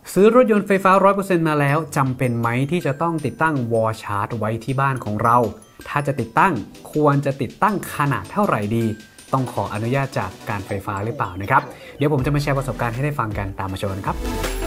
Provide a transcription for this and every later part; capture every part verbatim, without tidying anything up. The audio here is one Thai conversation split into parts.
ซื้อรถยนต์ไฟฟ้า ร้อยเปอร์เซ็นต์ มาแล้วจำเป็นไหมที่จะต้องติดตั้งวอลชาร์จไว้ที่บ้านของเราถ้าจะติดตั้งควรจะติดตั้งขนาดเท่าไหร่ดีต้องขออนุญาตจากการไฟฟ้าหรือเปล่านะครับเดี๋ยวผมจะมาแชร์ประสบการณ์ให้ได้ฟังกันตามมาชมกันครับ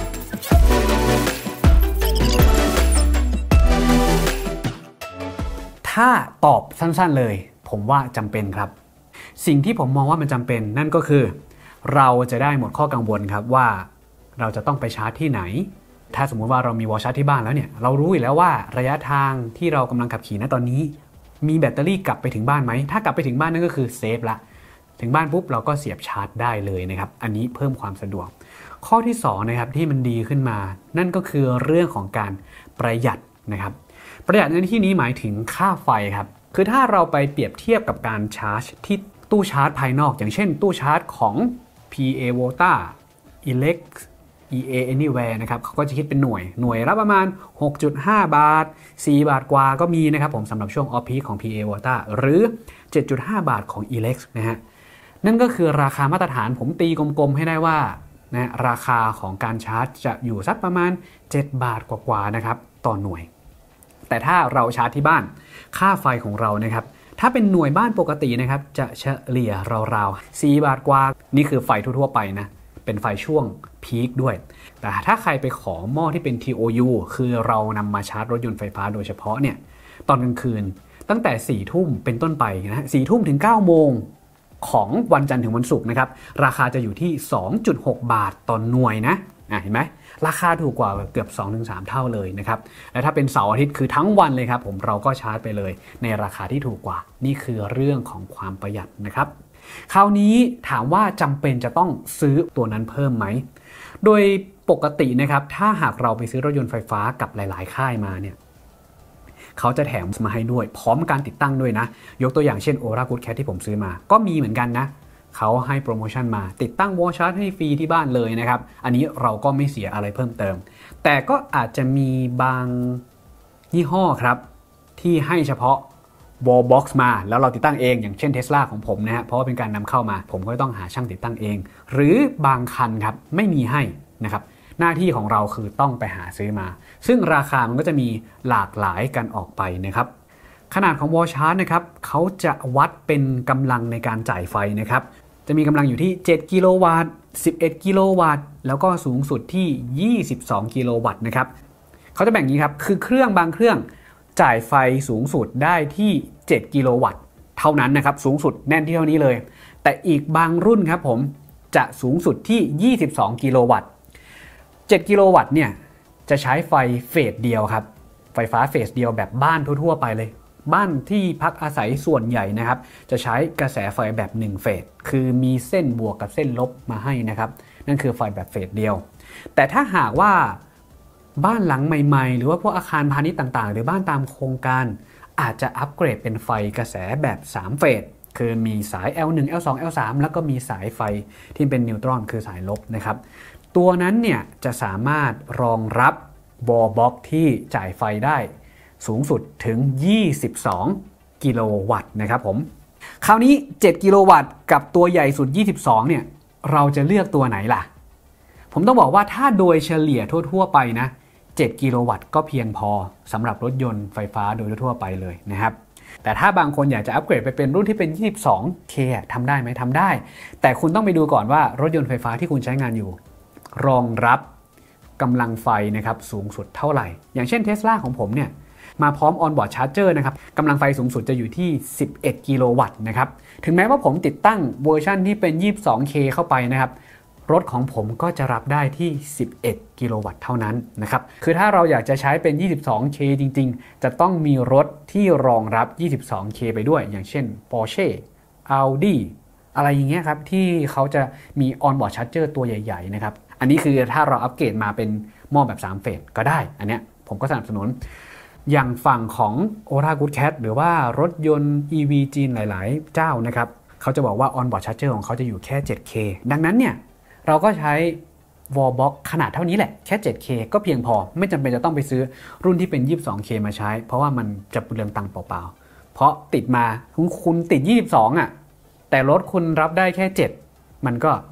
ถ้าตอบสั้นๆเลยผมว่าจำเป็นครับสิ่งที่ผมมองว่ามันจำเป็นนั่นก็คือเราจะได้หมดข้อกังวลครับว่าเราจะต้องไปชาร์จที่ไหนถ้าสมมุติว่าเรามีวอลชาร์จที่บ้านแล้วเนี่ยเรารู้อยู่แล้วว่าระยะทางที่เรากำลังขับขี่ณตอนนี้มีแบตเตอรี่กลับไปถึงบ้านไหมถ้ากลับไปถึงบ้านนั่นก็คือเซฟละถึงบ้านปุ๊บเราก็เสียบชาร์จได้เลยนะครับอันนี้เพิ่มความสะดวกข้อที่สองนะครับที่มันดีขึ้นมานั่นก็คือเรื่องของการประหยัดนะครับประหยัดในที่นี้หมายถึงค่าไฟครับคือถ้าเราไปเปรียบเทียบกับการชาร์จที่ตู้ชาร์จภายนอกอย่างเช่นตู้ชาร์จของ พี เอ Volta Elec อี เอ Anywhere นะครับเขาก็จะคิดเป็นหน่วยหน่วยละประมาณ หกจุดห้า บาทสี่บาทกว่าก็มีนะครับผมสำหรับช่วง Off Peak ของ พี เอ Volta หรือ เจ็ดจุดห้า บาทของ Elec นะฮะนั่นก็คือราคามาตรฐานผมตีกลมๆให้ได้ว่านะราคาของการชาร์จจะอยู่สักประมาณเจ็ดบาทกว่าๆนะครับต่อหน่วยแต่ถ้าเราชาร์จที่บ้านค่าไฟของเรานะครับถ้าเป็นหน่วยบ้านปกตินะครับจะเฉลี่ยราวๆสี่บาทกว่านี่คือไฟทั่วๆไปนะเป็นไฟช่วงพีคด้วยแต่ถ้าใครไปขอหม้อที่เป็น ที โอ ยู คือเรานำมาชาร์จรถยนต์ไฟฟ้าโดยเฉพาะเนี่ยตอนกลางคืนตั้งแต่สี่ทุ่มเป็นต้นไปนะสี่ทุ่มถึงเก้าโมงของวันจันทร์ถึงวันศุกร์นะครับราคาจะอยู่ที่ สองจุดหก บาทต่อหน่วยนะอ่ะเห็นไหมราคาถูกกว่าเกือบ สองถึงสาม เท่าเลยนะครับและถ้าเป็นเสาร์อาทิตย์คือทั้งวันเลยครับผมเราก็ชาร์จไปเลยในราคาที่ถูกกว่านี่คือเรื่องของความประหยัดนะครับคราวนี้ถามว่าจำเป็นจะต้องซื้อตัวนั้นเพิ่มไหมโดยปกตินะครับถ้าหากเราไปซื้อรถยนต์ไฟฟ้ากับหลายๆค่ายมาเนี่ยเขาจะแถมมาให้ด้วยพร้อมการติดตั้งด้วยนะยกตัวอย่างเช่น Aura Good Cat ที่ผมซื้อมาก็มีเหมือนกันนะเขาให้โปรโมชั่นมาติดตั้งวอลชาร์จให้ฟรีที่บ้านเลยนะครับอันนี้เราก็ไม่เสียอะไรเพิ่มเติมแต่ก็อาจจะมีบางยี่ห้อครับที่ให้เฉพาะวอลบ็อกซ์มาแล้วเราติดตั้งเองอย่างเช่น Tesla ของผมนะฮะเพราะว่าเป็นการนำเข้ามาผมก็ต้องหาช่างติดตั้งเองหรือบางคันครับไม่มีให้นะครับหน้าที่ของเราคือต้องไปหาซื้อมาซึ่งราคามันก็จะมีหลากหลายกันออกไปนะครับขนาดของวอลชาร์จนะครับเขาจะวัดเป็นกำลังในการจ่ายไฟนะครับจะมีกำลังอยู่ที่เจ็ดกิโลวัตต์สิบเอ็ดกิโลวัตต์แล้วก็สูงสุดที่ยี่สิบสองกิโลวัตต์นะครับเขาจะแบ่งอย่างนี้ครับคือเครื่องบางเครื่องจ่ายไฟสูงสุดได้ที่เจ็ดกิโลวัตต์เท่านั้นนะครับสูงสุดแน่นที่เท่านี้เลยแต่อีกบางรุ่นครับผมจะสูงสุดที่ยี่สิบสองกิโลวัตต์เจ็ดกิโลวัตต์เนี่ยจะใช้ไฟเฟสเดียวครับไฟฟ้าเฟสเดียวแบบบ้านทั่วๆไปเลยบ้านที่พักอาศัยส่วนใหญ่นะครับจะใช้กระแสไฟแบบหนึ่งเฟสคือมีเส้นบวกกับเส้นลบมาให้นะครับนั่นคือไฟแบบเฟสเดียวแต่ถ้าหากว่าบ้านหลังใหม่ๆหรือว่าพวกอาคารพาณิชย์ต่างๆหรือบ้านตามโครงการอาจจะอัปเกรดเป็นไฟกระแสแบบสามเฟสคือมีสาย แอล หนึ่ง แอล สอง แอล สาม แล้วก็มีสายไฟที่เป็นนิวตรอนคือสายลบนะครับตัวนั้นเนี่ยจะสามารถรองรับวอลบ็อกที่จ่ายไฟได้สูงสุดถึงยี่สิบสองกิโลวัตต์นะครับผมคราวนี้เจ็ดกิโลวัตต์กับตัวใหญ่สุดยี่สิบสองเนี่ยเราจะเลือกตัวไหนล่ะผมต้องบอกว่าถ้าโดยเฉลี่ยทั่วๆไปนะเจ็ดกิโลวัตต์ก็เพียงพอสำหรับรถยนต์ไฟฟ้าโดยทั่วไปเลยนะครับแต่ถ้าบางคนอยากจะอัปเกรดไปเป็นรุ่นที่เป็น ยี่สิบสองเค ทำได้ไหมทำได้แต่คุณต้องไปดูก่อนว่ารถยนต์ไฟฟ้าที่คุณใช้งานอยู่รองรับกำลังไฟนะครับสูงสุดเท่าไหร่อย่างเช่น Tesla ของผมเนี่ยมาพร้อม On-board Charger นะครับกำลังไฟสูงสุดจะอยู่ที่สิบเอ็ดกิโลวัตต์นะครับถึงแม้ว่าผมติดตั้งเวอร์ชันที่เป็น ยี่สิบสองเค เข้าไปนะครับรถของผมก็จะรับได้ที่สิบเอ็ดกิโลวัตต์เท่านั้นนะครับคือถ้าเราอยากจะใช้เป็น ยี่สิบสองเค จริงๆจะต้องมีรถที่รองรับ ยี่สิบสองเค ไปด้วยอย่างเช่น Porsche Audi อะไรอย่างเงี้ยครับที่เขาจะมี On-board Charger ตัวใหญ่ๆนะครับอันนี้คือถ้าเราอัปเกรดมาเป็นหม้อแบบสามเฟสก็ได้อันเนี้ยผมก็สนับสนุนอย่างฝั่งของ Aura Good Cat หรือว่ารถยนต์ อี วี จีนหลายๆเจ้านะครับเขาจะบอกว่า On-board Charger ของเขาจะอยู่แค่ เจ็ดเค ดังนั้นเนี่ยเราก็ใช้ Wall Box ขนาดเท่านี้แหละแค่ เจ็ดเค ก็เพียงพอไม่จำเป็นจะต้องไปซื้อรุ่นที่เป็น ยี่สิบสองเค มาใช้เพราะว่ามันจะเปลืองตังค์เปล่าๆเพราะติดมาคุณคุณติดยี่สิบสองอ่ะแต่รถคุณรับได้แค่เจ็ดมันก็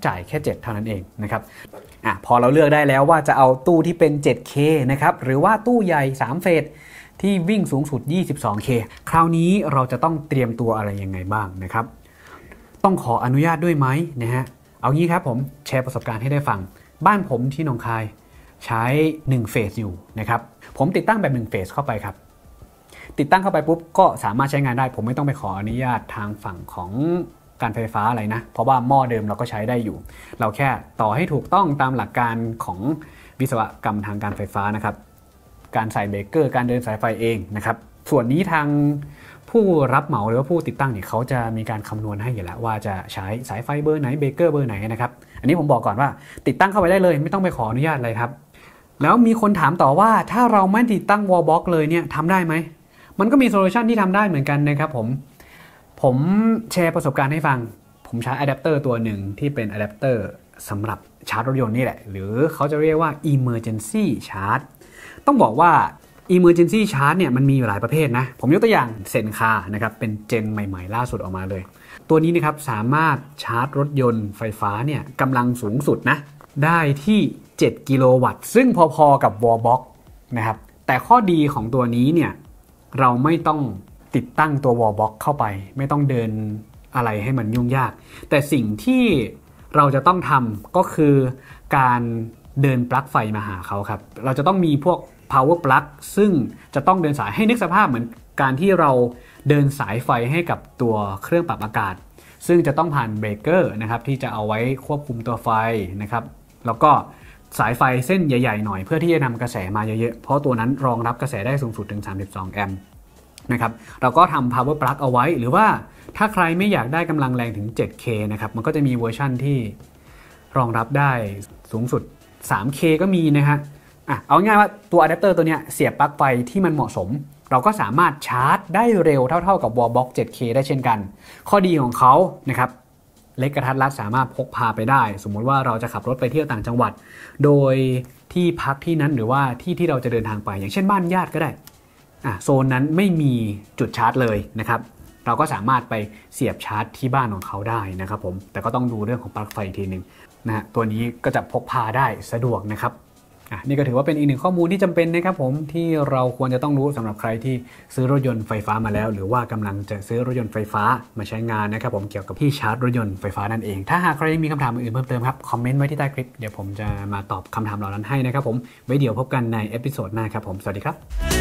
จ่ายแค่เจ็ดเท่านั้นเองนะครับอ่ะพอเราเลือกได้แล้วว่าจะเอาตู้ที่เป็น เจ็ดเค นะครับหรือว่าตู้ใหญ่สามเฟสที่วิ่งสูงสุด ยี่สิบสองเค คราวนี้เราจะต้องเตรียมตัวอะไรยังไงบ้างนะครับต้องขออนุญาตด้วยไหมนะฮะเอางี้ครับผมแชร์ประสบการณ์ให้ได้ฟังบ้านผมที่หนองคายใช้หนึ่งเฟสอยู่นะครับผมติดตั้งแบบหนึ่งเฟสเข้าไปครับติดตั้งเข้าไปปุ๊บก็สามารถใช้งานได้ผมไม่ต้องไปขออนุญาตทางฝั่งของการไฟฟ้าอะไรนะเพราะว่าหม้อเดิมเราก็ใช้ได้อยู่เราแค่ต่อให้ถูกต้องตามหลักการของวิศวกรรมทางการไฟฟ้านะครับการใส่เบรกเกอร์การเดินสายไฟเองนะครับส่วนนี้ทางผู้รับเหมาหรือว่าผู้ติดตั้งเนี่ยเขาจะมีการคำนวณให้อยู่แล้วว่าจะใช้สายไฟเบอร์ไหนเบรกเกอร์เบอร์ไหนนะครับอันนี้ผมบอกก่อนว่าติดตั้งเข้าไปได้เลยไม่ต้องไปขออนุญาตอะไรครับแล้วมีคนถามต่อว่าถ้าเราไม่ติดตั้งวอลบ็อกเลยเนี่ยทำได้ไหมมันก็มีโซลูชันที่ทำได้เหมือนกันนะครับผมผมแชร์ประสบการณ์ให้ฟังผมใช้อะแดปเตอร์ตัวหนึ่งที่เป็นอะแดปเตอร์สำหรับชาร์จรถยนต์นี่แหละหรือเขาจะเรียกว่า Emergency Charge ต้องบอกว่า Emergency Charge เนี่ยมันมีอยู่หลายประเภทนะผมยกตัวอย่างเซนคานะครับเป็นเจนใหม่ๆล่าสุดออกมาเลยตัวนี้นะครับสามารถชาร์จรถยนต์ไฟฟ้าเนี่ยกำลังสูงสุดนะได้ที่เจ็ดกิโลวัตต์ซึ่งพอๆกับวอลบ็อกนะครับแต่ข้อดีของตัวนี้เนี่ยเราไม่ต้องติดตั้งตัววอลบ็อกเข้าไปไม่ต้องเดินอะไรให้มันยุ่งยากแต่สิ่งที่เราจะต้องทำก็คือการเดินปลั๊กไฟมาหาเขาครับเราจะต้องมีพวก power plug ซึ่งจะต้องเดินสายให้นึกสภาพเหมือนการที่เราเดินสายไฟให้กับตัวเครื่องปรับอากาศซึ่งจะต้องผ่านเบรกเกอร์นะครับที่จะเอาไว้ควบคุมตัวไฟนะครับแล้วก็สายไฟเส้นใหญ่ๆหน่อยเพื่อที่จะนำกระแสมาเยอะๆเพราะตัวนั้นรองรับกระแสได้สูงสุดถึงสามสิบสองแอมป์นะครับเราก็ทำ power plug เอาไว้หรือว่าถ้าใครไม่อยากได้กำลังแรงถึง เจ็ดเค นะครับมันก็จะมีเวอร์ชั่นที่รองรับได้สูงสุด สามเค ก็มีนะฮะอ่ะเอาง่ายว่าตัวอะแดปเตอร์ตัวเนี้ยเสียบปลั๊กไฟที่มันเหมาะสมเราก็สามารถชาร์จได้เร็วเท่าๆกับวอลบ็อก เจ็ดเค ได้เช่นกันข้อดีของเขานะครับเล็กกระทัดรัดสามารถพกพาไปได้สมมุติว่าเราจะขับรถไปเที่ยวต่างจังหวัดโดยที่พักที่นั้นหรือว่าที่ที่เราจะเดินทางไปอย่างเช่นบ้านญาติก็ได้อ่ะโซนนั้นไม่มีจุดชาร์จเลยนะครับเราก็สามารถไปเสียบชาร์จที่บ้านของเขาได้นะครับผมแต่ก็ต้องดูเรื่องของปลั๊กไฟอีกทีนึงนะฮะตัวนี้ก็จะพกพาได้สะดวกนะครับอ่ะนี่ก็ถือว่าเป็นอีกหนึ่งข้อมูลที่จำเป็นนะครับผมที่เราควรจะต้องรู้สำหรับใครที่ซื้อรถยนต์ไฟฟ้ามาแล้วหรือว่ากำลังจะซื้อรถยนต์ไฟฟ้ามาใช้งานนะครับผมเกี่ยวกับที่ชาร์จรถยนต์ไฟฟ้านั่นเองถ้าหากใครมีคำถามอื่นเพิ่มเติมครับคอมเมนต์ไว้ที่ใต้คลิปเดี๋ยวผมจะมาตอบคำถามเหล่านั้นให้นะครับผมไว้เดี๋ยวพบกันในเอพิโซดหน้าครับผมสวัสดีครับ